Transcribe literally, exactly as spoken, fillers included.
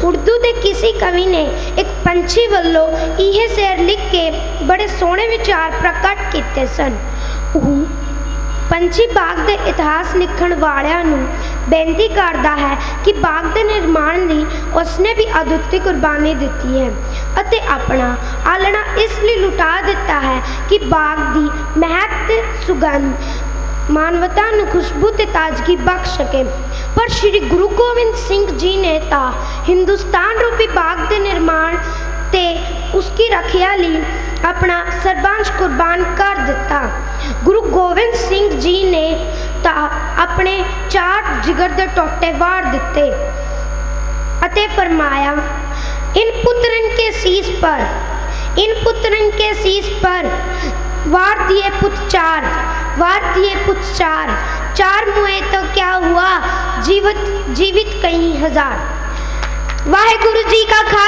उर्दू के किसी कवि ने एक पंछी वालों यह शेर लिख के बड़े सोहने विचार प्रकट किए सन। पंछी बाग के इतिहास लिखण वालियां नूं बेनती करता है कि बाग के निर्माण लई उसने भी अदुੱਤੀ कुर्बानी दी है अते अपना आलना इसलिए लुटा दिता है कि बाग की महक ते सुगंध मानवता नूं खुशबू ते ताजगी बख्श सके। पर श्री गुरु गोबिंद सिंह जी ने ता हिंदुस्तान रूपी बाग के निर्माण ते उसकी रखिया लई अपना सर्बांश कुर्बान कर दिता। गुरु गोबिंद सिंह जी ने ता अपने चार जिगर दे टोटे वार दिते अते फरमाया, इन पुत्रन के शीश पर इन पुत्रन के शीश पर वार दिए पुत चार वार दिए पुत चार चार मुए तो क्या हुआ जीवित जीवित कई हजार। वाहे गुरु जी का